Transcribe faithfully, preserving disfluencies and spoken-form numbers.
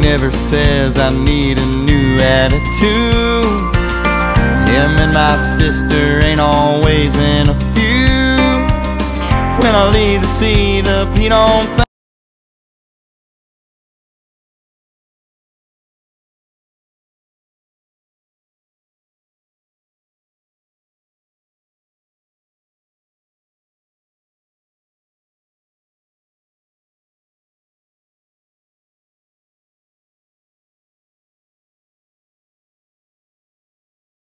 never says I need a new attitude. Him and my sister ain't always in a feud. When I leave the seat up, he don't think